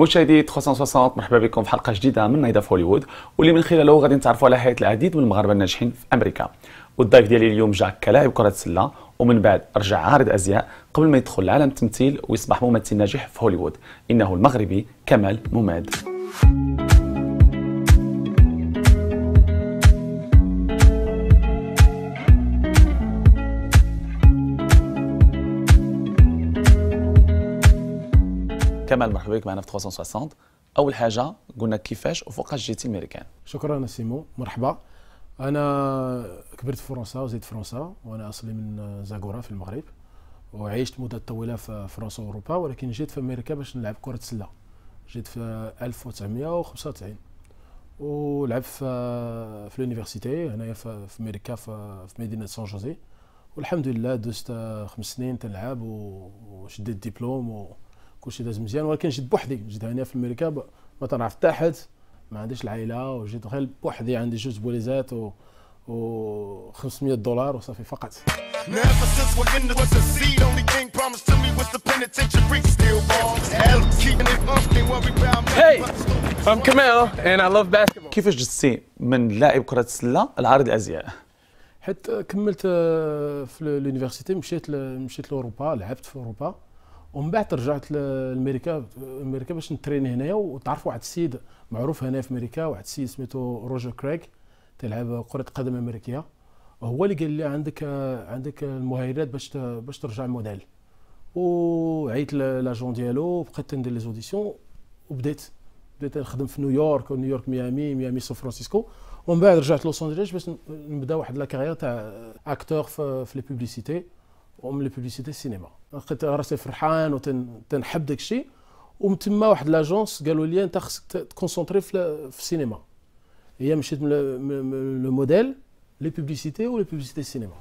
مشاهدي 360 مرحبا بكم في حلقه جديده من نايضه في هوليوود، واللي من خلاله غادي نتعرفوا على حياه العديد من المغاربه الناجحين في امريكا. والضيف ديالي اليوم جاء كلاعب كره سله، ومن بعد رجع عارض ازياء قبل ما يدخل لعالم التمثيل ويصبح ممثل ناجح في هوليوود. انه المغربي كمال مماد. كمال مرحبا بك معنا في 360. اول حاجه قلنا كيفاش وفوقاش جيتي الميريكان؟ شكرا سيمو، مرحبا. انا كبرت في فرنسا وزيد فرنسا، وانا اصلي من زاغورا في المغرب، وعيشت مده طويله في فرنسا واوروبا، ولكن جيت في امريكا باش نلعب كره سله. جيت في 1995 ولعبت في اليونيفرسيتي هنايا في امريكا في مدينه سان جوزي، والحمد لله دوزت 5 سنين تنلعب وشديت الدبلوم وكلشي داز مزيان. ولكن جيت بوحدي، جيت هنا في امريكا ما تنعرف حتى حد، ما عنديش العائله، وجيت غير بوحدي، عندي 2 بوليزات و $500 وصافي فقط. Hey, I'm Kamal and I love basketball. كيفاش جستي من لاعب كره السله لعارض الازياء؟ حيت كملت في اليونيفرسيتي، مشيت لاوروبا، لعبت في اوروبا، ومن بعد رجعت لامريكا باش نتريني هنايا. وتعرف واحد السيد معروف هنا في امريكا، واحد السيد سميتو روجر كريغ، تلعب كره قدم امريكيه، وهو اللي قال لي عندك المؤهلات باش ترجع موديل. وعيط لاجون ديالو، بقيت ندير لي زوديسيون، وبديت نخدم في نيويورك ميامي سان فرانسيسكو. ومن بعد رجعت لوس انجلوس باش نبدا واحد لا كارير تاع اكتور في لي بوبليسيتي، ومن لي بوبليسيتي السينما. لقيت راسي فرحان وتنحب داك الشيء، ومن تما واحد لاجونس قالوا لي انت خصك تكونسونطري في السينما. هي مشيت من لو موديل لي بوبليسيتي ولي بوبليسيتي السينما.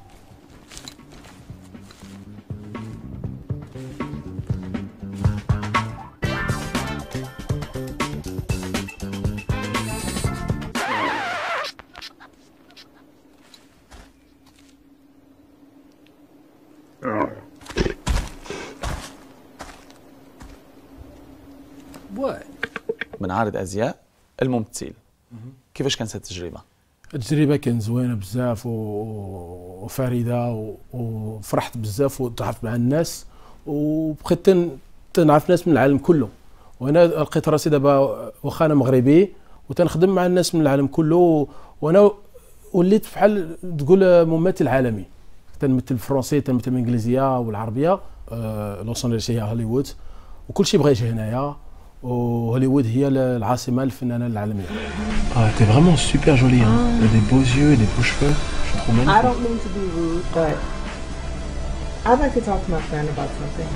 من عارض ازياء الممثل، كيفاش كانت التجربه؟ التجربه كانت زوينه بزاف وفريده، وفرحت بزاف وتعرفت مع الناس، وبقيت تنعرف ناس من العالم كله. وانا لقيت راسي دابا واخا انا مغربي وتنخدم مع الناس من العالم كله، وانا وليت بحال تقول ممثل عالمي. تنمثل الفرنسي، تنمثل الانجليزيه والعربيه. لوس انجلوس هي هوليوود، وكل شيء بغا يجي هنايا، وهوليوود هي العاصمه الفنانه العالميه. T'es vraiment super jolie, hein. Des beaux yeux et des beaux cheveux. Je suis trop magnifique. I don't mean to be rude, but I'd like to talk to my friend about something.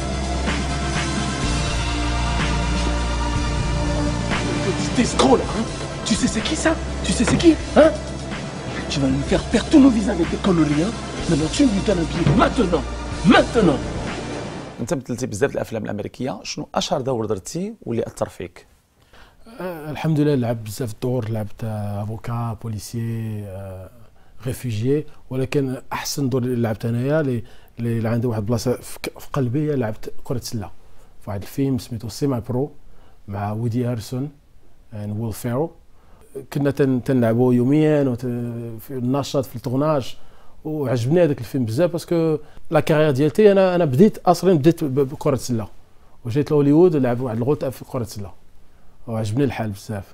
Cet escroc là, hein. Tu sais c'est qui ça? Tu sais c'est qui? Hein? Tu vas nous faire perdre tous nos visas avec tes conneries, hein. Maintenant tu me lui donnes un billet. Maintenant. انت مثلتي بزاف الافلام الامريكيه، شنو اشهر دور درتي واللي اثر فيك؟ الحمد لله لعبت بزاف الدور، لعبت افوكا، بوليسيي، ريفوجيي، ولكن احسن دور اللي لعبت انايا اللي عندي واحد البلاصه في قلبي، لعبت كره سله في واحد الفيلم سميتو سيمي برو مع ويدي هارسون ويل فيرو. كنا تنلعبوا يوميا في النشاط في التورناج، وعجبني هذاك الفيلم بزاف باسكو لا كارير ديالتي انا بديت بكره السله، وجيت لهوليوود ولعب واحد الغوطه في كره السله، وعجبني الحال بزاف.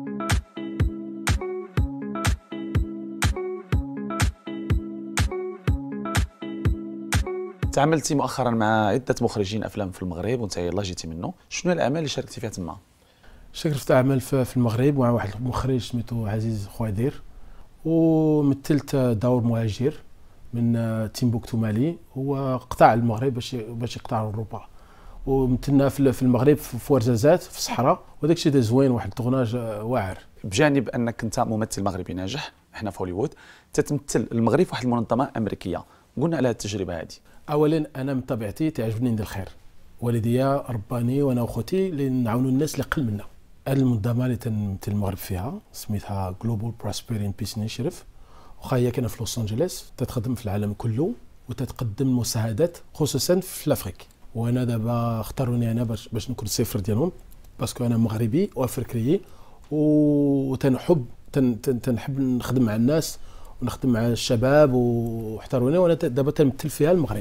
تعاملتي مؤخرا مع عده مخرجين افلام في المغرب، وانت يلاه جيتي منه، شنو الاعمال اللي شاركتي فيها تما؟ شاركت اعمال في المغرب مع واحد المخرج سميتو عزيز خوادير، ومثلت دور مهاجر من تيمبوكتو مالي، هو قطع المغرب باش يقطع اوروبا، ومثلنا في المغرب في ورزازات في الصحراء، وداك الشيء زوين، واحد التورناج واعر. بجانب انك انت ممثل مغربي ناجح هنا في هوليوود، تتمثل المغرب في واحد المنظمه امريكيه، قلنا على التجربه هذه. اولا انا من طبيعتي تعجبني ندير الخير، والدي رباني وانا وخوتي اللي نعاونوا الناس اللي قل منا. هذه المنظمه اللي تمثل المغرب فيها سميتها جلوبال بروسبيرين بيس انيشيتيف، واخا هي كاينه في لوس انجلوس، تتخدم في العالم كله وتتقدم مساعدات خصوصا في الافريك. وانا دابا اختاروني انا باش نكون السفير ديالهم باسكو انا مغربي وافريقي وتنحب تنحب نخدم مع الناس ونخدم مع الشباب واحتروني، وانا دابا تنمثل فيها المغرب.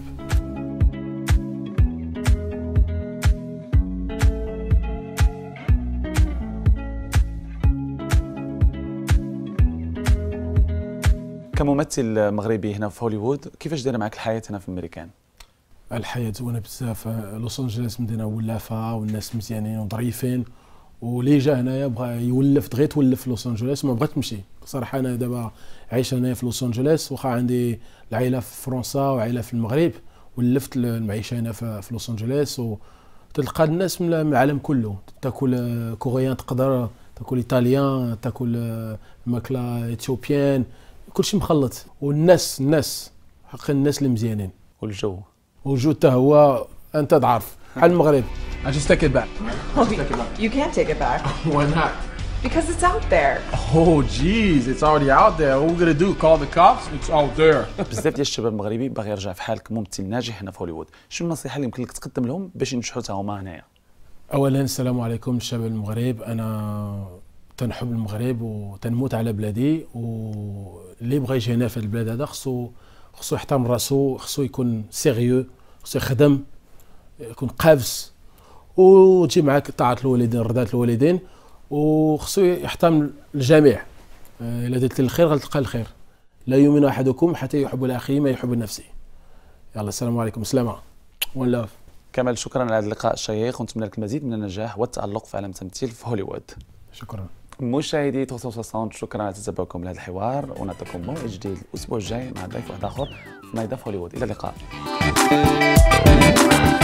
كممثل مغربي هنا في هوليوود، كيفاش دايره معك الحياه هنا في امريكان؟ الحياه زوينه بزاف. لوس انجلوس مدينه ولافه والناس مزيانين وظريفين، واللي جا هنايا بغى يولف، دغيا تولف في لوس انجلوس، ما بغات تمشي صراحه. انا دابا عايش هنايا في لوس انجلوس، واخا عندي العائله في فرنسا وعائله في المغرب، ولفت المعيشه هنا في لوس انجلوس، وتلقى الناس من العالم كله. تاكل كوريان، تقدر تاكل ايطاليان، تاكل ماكله اثيوبيان، كلشي مخلط. والناس حق الناس اللي مزيانين، والجو حتى هو انت تعرف بحال المغرب. I just take it back. You can't take it back Why not? because it's out there. Oh, geez, it's already out there. What we gonna do? Call the cops? It's out there. بزاف ديال الشباب المغربي باغي يرجع في حالك ممثل ناجح هنا في هوليوود، شنو النصيحه اللي يمكن لك تقدم لهم باش ينجحوا حتى هما هنايا؟ اولا السلام عليكم الشباب المغرب. انا تنحب المغرب وتنموت على بلادي، واللي بغى يجي هنا في البلاد هذا خصو يحترم راسو، خصو يكون سيريو، خصو يخدم، يكون قافز، وتجي معك طاعة الوالدين، رضاة الوالدين، وخصو يحترم الجميع. إلا درت الخير غتلقى الخير. لا يؤمن أحدكم حتى يحب لأخيه ما يحب لنفسه. يلا السلام عليكم، سلامة، وان لاف. كمال، شكرا على هذا اللقاء الشيق، ونتمنى لك المزيد من النجاح والتألق في عالم التمثيل في هوليوود. شكرا. مشاهدي 360، شكرا على تتبعكم لهذا الحوار، ونعطيكم موعد جديد الاسبوع الجاي مع ضيف واحد اخر في نايدا في هوليوود. الى اللقاء.